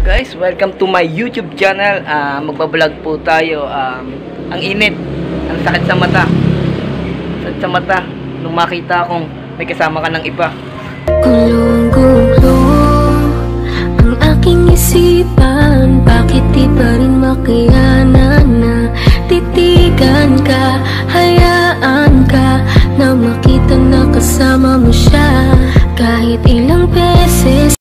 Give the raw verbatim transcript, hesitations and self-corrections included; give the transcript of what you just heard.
Guys, welcome to my YouTube channel. uh, Magbablog po tayo. um, Ang init, ang sakit sa mata. Sakit sa mata nung makita akong may kasama ka ng iba. Gulong-gulo ang aking isipan, bakit di pa rin makayanan na titigan ka, hayaan ka na makita na kasama mo siya kahit ilang beses.